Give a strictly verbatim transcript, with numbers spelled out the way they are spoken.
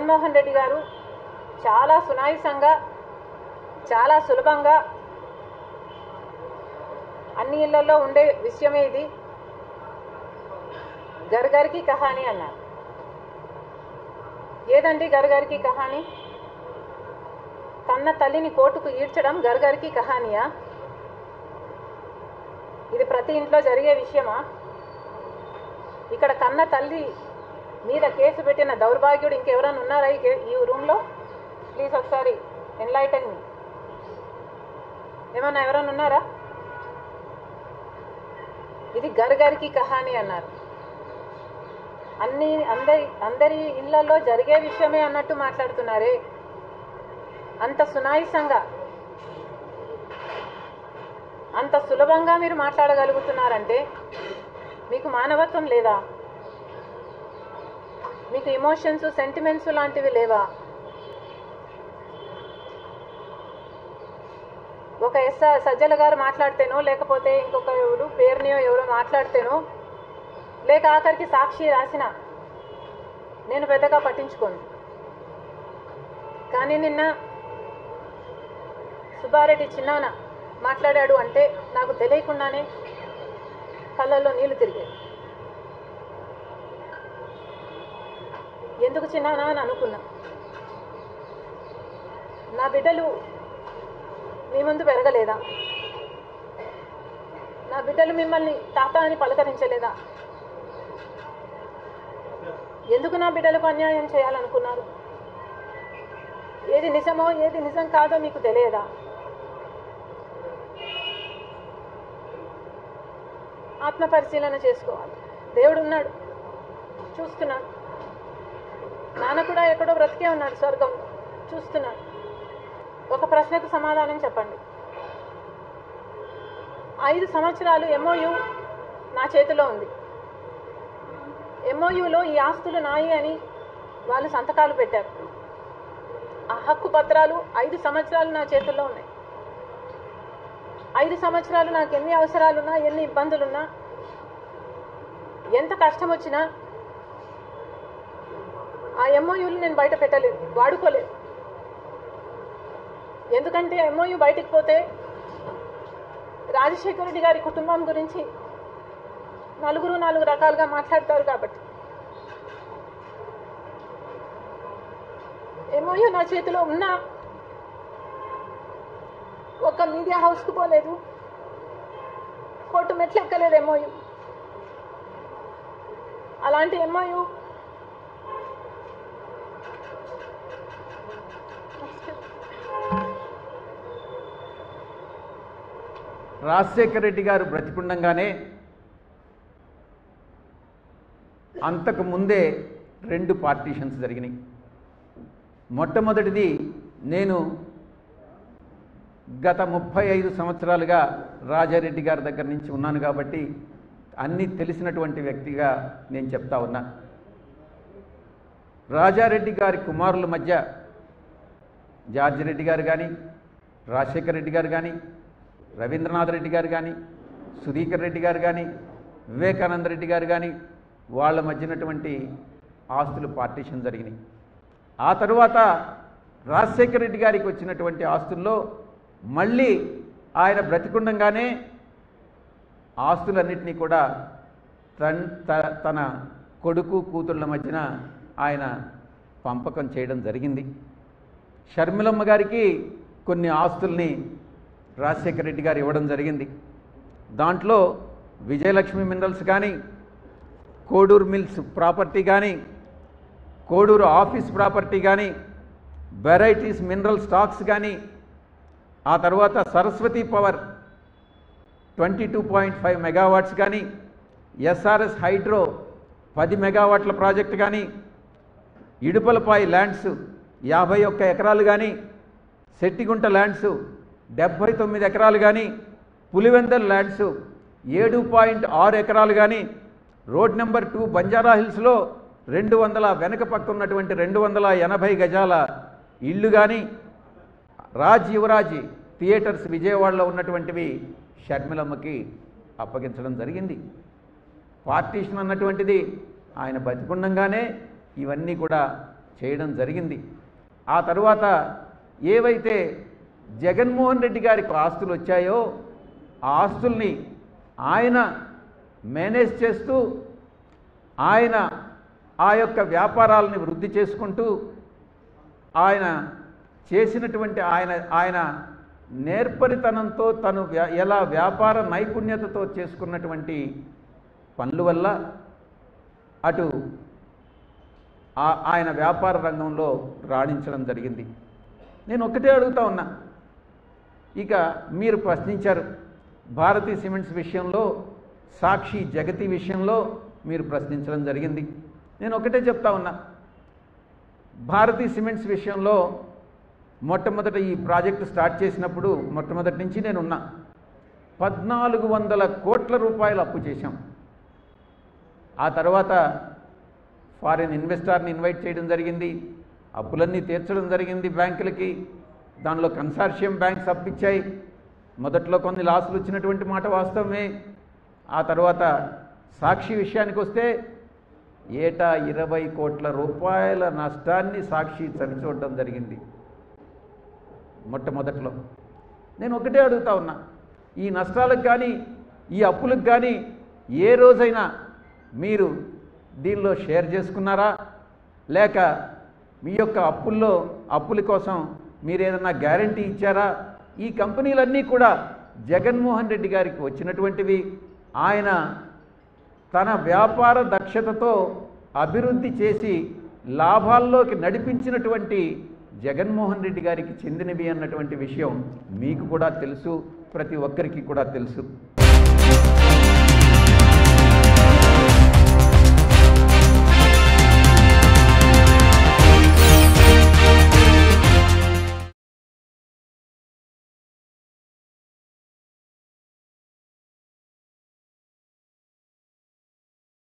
జగన్మోహన్ రెడ్డి గారు చాలా సునాయసంగా చాలా సులభంగా అన్ని ఇళ్లలో ఉండే విషయమే ఇది, घर घर की कहानी అన్నారు. ఏదండి घर घर की कहानी? కన్న తల్లిని కోర్టుకు ఈడ్చడం घर घर की कहानीయా? ఇది ప్రతి ఇంట్లో జరిగే విషయమా? ఇక్కడ కన్న తల్లి మీద కేసు పెట్టిన దౌర్భాగ్యుడు ఇంకెవరైనా ఉన్నారా ఈ రూమ్లో? ప్లీజ్ ఒకసారి ఎన్లైటన్ మీ. ఏమన్నా ఎవరైనా ఉన్నారా? ఇది घर घर की कहानी అన్నారు. అన్ని అందరి అందరి ఇళ్లలో జరిగే విషయమే అన్నట్టు మాట్లాడుతున్నారే. అంత సునాయసంగా అంత సులభంగా మీరు మాట్లాడగలుగుతున్నారంటే మీకు మానవత్వం లేదా? మీకు ఎమోషన్స్ సెంటిమెంట్స్ లాంటివి లేవా? ఒక ఎస్ సజ్జల గారు మాట్లాడితేనో లేకపోతే ఇంకొక ఎవరు పేరునియో ఎవరో మాట్లాడితేనో లేక ఆఖరికి సాక్షి రాసిన నేను పెద్దగా పట్టించుకోను. కానీ నిన్న సుబ్బారెడ్డి చిన్నాన మాట్లాడాడు అంటే నాకు తెలియకుండానే కళ్ళల్లో నీళ్లు తిరిగాయి. ఎందుకు చిన్నానా అని అనుకున్నా. నా బిడ్డలు మీ ముందు పెరగలేదా? నా బిడ్డలు మిమ్మల్ని తాత అని పలకరించలేదా? ఎందుకు నా బిడ్డలకు అన్యాయం చేయాలనుకున్నారు? ఏది నిజమో ఏది నిజం కాదో మీకు తెలియదా? ఆత్మ పరిశీలన చేసుకోవాలి. దేవుడు ఉన్నాడు, చూస్తున్నాడు. నాన్న కూడా ఎక్కడో బ్రతికే ఉన్నాడు స్వర్గం, చూస్తున్నాడు. ఒక ప్రశ్నకు సమాధానం చెప్పండి. ఐదు సంవత్సరాలు ఎంఓయు నా చేతిలో ఉంది. ఎంఓయూలో ఈ ఆస్తులు నాయి అని వాళ్ళు సంతకాలు పెట్టారు. ఆ హక్కు పత్రాలు ఐదు సంవత్సరాలు నా చేతుల్లో ఉన్నాయి. ఐదు సంవత్సరాలు నాకు ఎన్ని అవసరాలున్నా ఎన్ని ఇబ్బందులున్నా ఎంత కష్టం వచ్చినా ఆ ఎంఓయూలు నేను బయట పెట్టలేదు, వాడుకోలేదు. ఎందుకంటే ఎంఓయూ బయటికి పోతే రాజశేఖర రెడ్డి గారి కుటుంబం గురించి నలుగురు నాలుగు రకాలుగా మాట్లాడతారు. కాబట్టి ఎంఓయూ నా చేతిలో ఉన్నా ఒక మీడియా హౌస్కు పోలేదు, కోర్టు మెట్లు ఎక్కలేదు ఎంఓయూ. అలాంటి ఎంఓయూ రాజశేఖర రెడ్డి గారు బ్రతికుండగానే అంతకు ముందే రెండు పార్టీషన్స్ జరిగినాయి. మొట్టమొదటిది నేను గత ముప్పై ఐదు సంవత్సరాలుగా రాజారెడ్డి గారి దగ్గర నుంచి ఉన్నాను కాబట్టి అన్నీ తెలిసినటువంటి వ్యక్తిగా నేను చెప్తా ఉన్నా. రాజారెడ్డి గారి కుమారుల మధ్య జార్జి రెడ్డి గారు కానీ, రాజశేఖర రెడ్డి గారు కానీ, రవీంద్రనాథ్ రెడ్డి గారు కానీ, సుధీకర్ రెడ్డి గారు కానీ, వివేకానంద రెడ్డి గారు కానీ వాళ్ళ మధ్యనటువంటి ఆస్తులు పార్టీషన్ జరిగినాయి. ఆ తరువాత రాజశేఖర రెడ్డి గారికి వచ్చినటువంటి ఆస్తుల్లో మళ్ళీ ఆయన బ్రతికుండగానే ఆస్తులన్నింటినీ కూడా తన్ తన కొడుకు కూతుళ్ళ మధ్యన ఆయన పంపకం చేయడం జరిగింది. షర్మిలమ్మ గారికి కొన్ని ఆస్తుల్ని రాజశేఖర రెడ్డి గారు ఇవ్వడం జరిగింది. దాంట్లో విజయలక్ష్మి మినరల్స్ కానీ, కోడూరు మిల్స్ ప్రాపర్టీ కానీ, కోడూరు ఆఫీస్ ప్రాపర్టీ కానీ, వెరైటీస్ మినరల్ స్టాక్స్ కానీ, ఆ తర్వాత Saraswati power twenty two point five megawatts కానీ, ఎస్ఆర్ఎస్ హైడ్రో పది మెగావాట్ల ప్రాజెక్టు కానీ, ఇడుపలపాయి ల్యాండ్స్ యాభై ఒక్క ఎకరాలు కానీ, సెట్టిగుంట ల్యాండ్స్ డెబ్భై తొమ్మిది ఎకరాలు కానీ, పులివెందల్ ల్యాండ్స్ ఏడు పాయింట్ ఆరు ఎకరాలు కానీ, రోడ్ నెంబర్ టూ బంజారా హిల్స్లో రెండు వందల వెనక పక్క ఉన్నటువంటి రెండు వందల ఎనభై గజాల ఇళ్ళు కానీ, రాజ్ యువరాజ్ థియేటర్స్ విజయవాడలో ఉన్నటువంటివి షర్మిలమ్మకి అప్పగించడం జరిగింది. పార్టీషన్ అన్నటువంటిది ఆయన బతికుండగానే ఇవన్నీ కూడా చేయడం జరిగింది. ఆ తరువాత ఏవైతే జగన్మోహన్ రెడ్డి గారికి ఆస్తులు వచ్చాయో ఆ ఆస్తుల్ని ఆయన మేనేజ్ చేస్తూ ఆయన ఆ యొక్క వ్యాపారాలని వృద్ధి చేసుకుంటూ ఆయన చేసినటువంటి ఆయన ఆయన నేర్పరితనంతో తను ఎలా వ్యాపార నైపుణ్యతతో చేసుకున్నటువంటి పనుల వల్ల అటు ఆయన వ్యాపార రంగంలో రాణించడం జరిగింది. నేను ఒకటే అడుగుతా ఉన్నా, ఇక మీరు ప్రశ్నించారు భారతీ సిమెంట్స్ విషయంలో, సాక్షి జగతి విషయంలో మీరు ప్రశ్నించడం జరిగింది. నేను ఒకటే చెప్తా ఉన్నా, భారతీ సిమెంట్స్ విషయంలో మొట్టమొదట ఈ ప్రాజెక్టు స్టార్ట్ చేసినప్పుడు మొట్టమొదటి నుంచి నేనున్నా. పద్నాలుగు వందల కోట్ల రూపాయలు అప్పు చేశాం. ఆ తర్వాత ఫారిన్ ఇన్వెస్టర్ని ఇన్వైట్ చేయడం జరిగింది, అప్పులన్నీ తీర్చడం జరిగింది బ్యాంకులకి. దానిలో కన్సార్షియం బ్యాంక్స్ అప్పిచ్చాయి. మొదట్లో కొన్ని లాసులు వచ్చినటువంటి మాట వాస్తవమే. ఆ తర్వాత సాక్షి విషయానికి వస్తే ఏటా ఇరవై కోట్ల రూపాయల నష్టాన్ని సాక్షి చవిచూడడం జరిగింది మొట్టమొదట్లో. నేను ఒకటే అడుగుతా ఉన్నా, ఈ నష్టాలకు కానీ ఈ అప్పులకు కానీ ఏ రోజైనా మీరు దీనిలో షేర్ చేసుకున్నారా? లేక మీ యొక్క అప్పుల్లో అప్పుల కోసం మీరు ఏదన్నా గ్యారంటీ ఇచ్చారా? ఈ కంపెనీలన్నీ కూడా జగన్మోహన్ రెడ్డి గారికి వచ్చినటువంటివి. ఆయన తన వ్యాపార దక్షతతో అభివృద్ధి చేసి లాభాల్లోకి నడిపించినటువంటి జగన్మోహన్ రెడ్డి గారికి చెందినవి అన్నటువంటి విషయం మీకు కూడా తెలుసు, ప్రతి ఒక్కరికి కూడా తెలుసు.